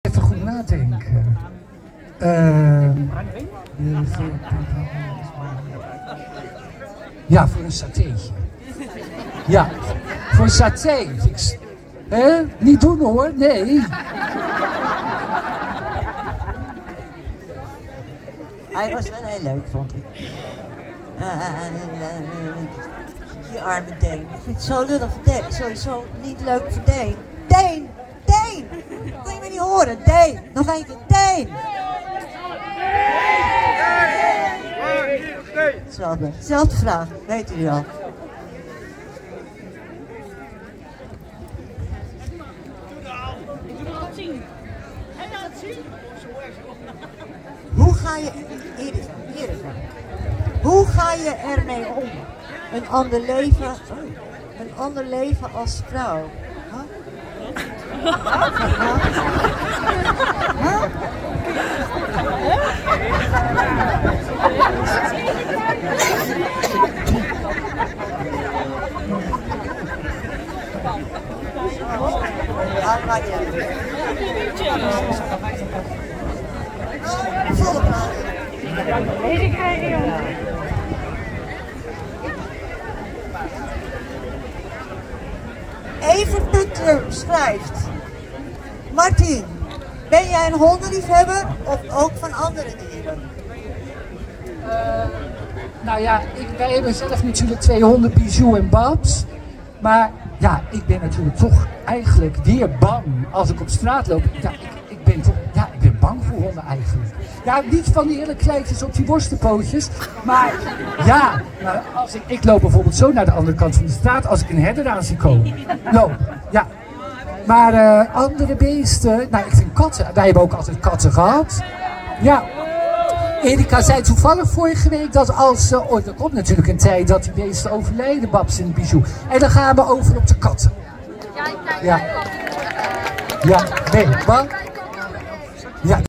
Even goed nadenken. Ja, voor een satéetje. Ja, voor een saté. Niet doen hoor, nee. Hij was wel heel leuk, vond ik. Die arme Deen. Ik vind het zo lullig voor Deen. Sowieso niet leuk voor Deen. Deen! Deen! Kon je me niet horen? Deen! Nog één keer. Deen! Zelfde vraag, weet u al. Hoe ga je, hoe ga je ermee om? Een ander leven als vrouw. Huh? Even Putter schrijft: Martin, ben jij een hondenliefhebber of ook van andere dieren? Nou ja, wij hebben zelf natuurlijk 2 honden, Bijou en Babs. Maar ja, ik ben natuurlijk toch eigenlijk weer bang als ik op straat loop. Ja, ik ben bang voor honden eigenlijk. Ja, niet van die hele kleintjes op die worstenpootjes. Maar ja, ik loop bijvoorbeeld zo naar de andere kant van de straat als ik een herder aan zie komen. Loop, ja. Maar andere beesten, nou ik vind katten. Wij hebben ook altijd katten gehad. Ja. Erika zei toevallig vorige week dat als... er komt natuurlijk een tijd dat die beesten overleden, Babs en Bijou. En dan gaan we over op de katten. Ja. Ja, nee, bang? Ja.